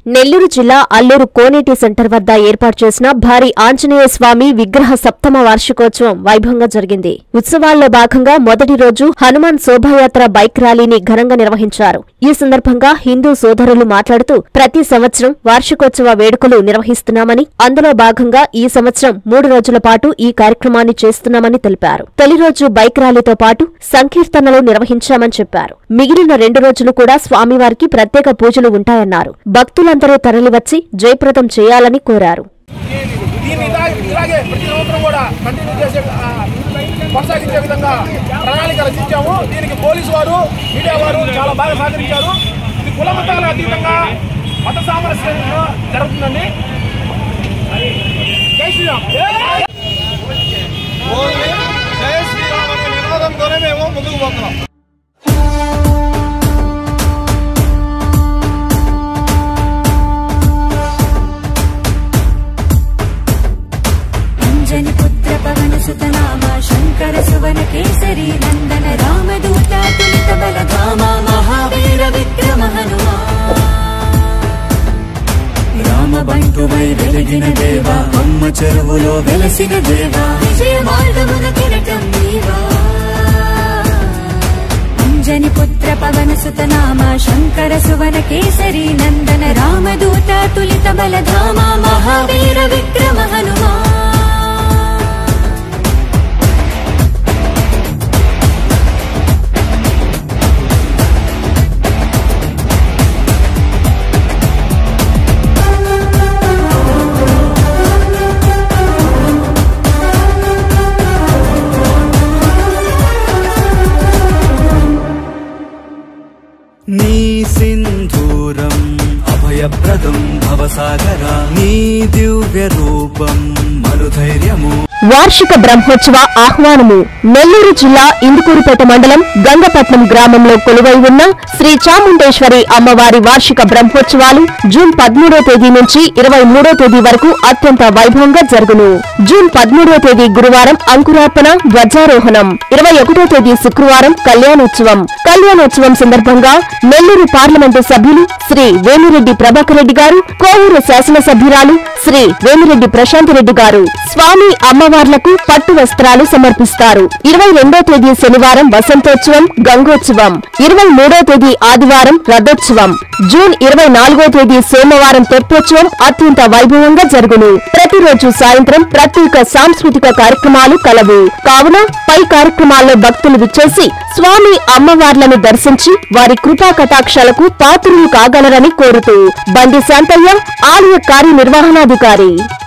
నెల్లూరు జిల్లా అల్లూరు కోనేటి సెంటర్ వద్ద ఏర్పాటు చేసిన భారీ ఆంజనేయ స్వామి విగ్రహ సప్తమ వార్షికోత్సవం వైభవంగా జరిగింది. ఉత్సవాల్లో భాగంగా మొదటి రోజు హనుమాన్ శోభాయాత్ర బైక్ ర్యాలీని ఘనంగా నిర్వహించారు. ఈ సందర్భంగా హిందూ సోదరులు మాట్లాడుతూ ప్రతి సంవత్సరం వార్షికోత్సవ వేడుకలు నిర్వహిస్తున్నామని, అందులో భాగంగా ఈ సంవత్సరం 3 రోజుల పాటు ఈ కార్యక్రమాన్ని చేస్తున్నామని తెలిపారు. తొలి రోజు బైక్ ర్యాలీతో పాటు సంకీర్తనలు నిర్వహించామని చెప్పారు. మిగిలిన 2 రోజులు కూడా స్వామివారికి ప్రత్యేక పూజలు ఉంటాయన్నారు. భక్తులందరూ తరలివచ్చి జయప్రదం చేయాలని కోరారు. కొనసాగించే విధంగా ప్రణాళిక రచించాము. దీనికి పోలీసు వారు, మీడియా వారు చాలా బాగా సహకరించారు. ఇది కుల మతాల అతీతంగా మత సామరస్యంగా జరుగుతుందండి. జై శ్రీరామ్. జై శ్రీరామ్ అనే నినాదంతోనే మేము ముందుకు పోతున్నాం. सुतनामा शंकर सुवन केसरी नंदन रामदूत तुलित बलधामा महावीर विक्रम हनुमान राम बंटु वै వెలిగిన దేవా అమ్మ చెరువులో వెలసిన దేవా విజయ మార్గమున కిరటం నీవా అంజని పుత్ర పవన సుతనామా శంకర సువన కేసరి నందన రామదూత తులిత బలధామా మహావీర విక్రమ హనుమాన్ నీ సింధూరం అభయప్రదం భవసాగర నీ దివ్య రూపం మరుధైర్యము. వార్షిక బ్రహ్మోత్సవ ఆహ్వానము. నెల్లూరు జిల్లా ఇందుకూరుపేట మండలం గంగపట్నం గ్రామంలో కొలువై ఉన్న శ్రీ చాముండేశ్వరి అమ్మవారి వార్షిక బ్రహ్మోత్సవాలు జూన్ 13వ తేదీ నుంచి 23వ తేదీ వరకు అత్యంత వైభవంగా జరుగును. జూన్ 13వ తేదీ గురువారం అంకురార్పణ, ధ్వజారోహణం, 21వ తేదీ శుక్రవారం కళ్యాణోత్సవం. కళ్యాణోత్సవం సందర్భంగా నెల్లూరు పార్లమెంటు సభ్యులు శ్రీ వేమిరెడ్డి ప్రభాకర్ రెడ్డి గారు, కోవూరు శాసనసభ్యురాలు శ్రీ వేమిరెడ్డి ప్రశాంత్ రెడ్డి గారు స్వామి అమ్మవార్లకు పట్టు వస్త్రాలు సమర్పిస్తారు. 22వ తేదీ శనివారం వసంతోత్సవం, గంగోత్సవం, 23వ తేదీ ఆదివారం రథోత్సవం, జూన్ 24వ తేదీ సోమవారం తెప్పోత్సవం అత్యంత వైభవంగా జరుగును. ప్రతిరోజు సాయంత్రం ప్రత్యేక సాంస్కృతిక కార్యక్రమాలు కలవు. కావున పై కార్యక్రమాల్లో భక్తులు విచ్చేసి స్వామి అమ్మవార్లను దర్శించి వారి కృపా కటాక్షాలకు పాత్రులు కాగలరని కోరుతూ బండి శాంతయ్య, ఆలయ కార్యనిర్వహణాధికారి.